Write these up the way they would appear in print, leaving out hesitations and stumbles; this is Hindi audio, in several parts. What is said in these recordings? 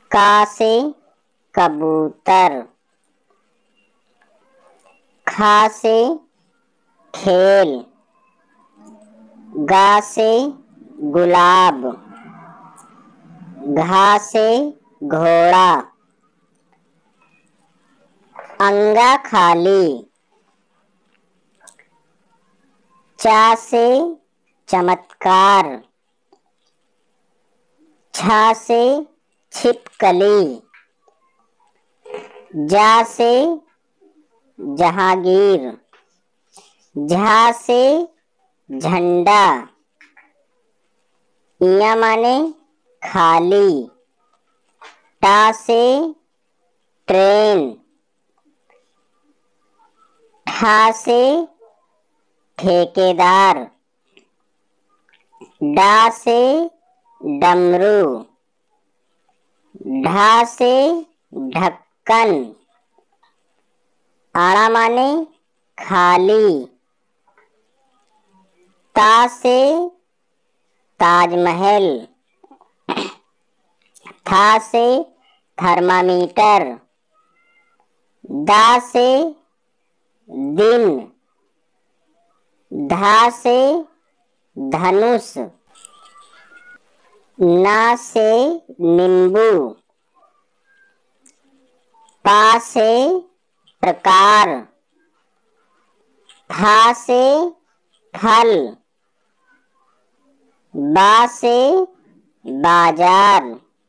का से कबूतर, खा से खेल, गा से गुलाब, घा से घोड़ा, अंगा खाली, चा से चमत्कार, छा से छिपकली, जा से जहांगीर, झा से झंडा, इया माने खाली, टा से ट्रेन, ठा से ठेकेदार, डा से डमरू, ढा से ढक्कन, आड़ा माने खाली, ता से ताजमहल, था से थर्मामीटर, दा से दिन, धा से धनुष, ना से नींबू, पा से प्रकार, था से फल, बा से बाजार,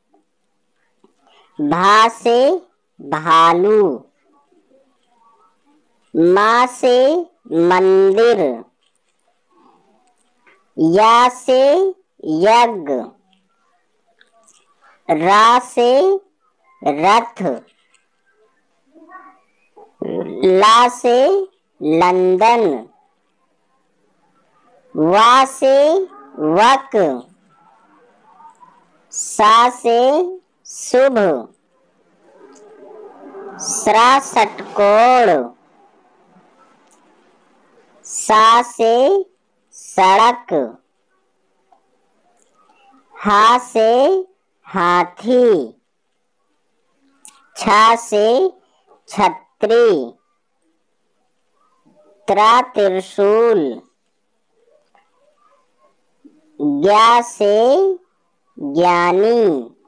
भा से भालू, माँ से मंदिर, या से यज्ञ, रा से रथ, ला से लंदन, वा से वक, सा से शुभ, स्रा षटकोण, सा से सड़क, हा से हाथी, छा से छतरी, त्रा त्रिशूल, ज्ञा से ज्ञानी।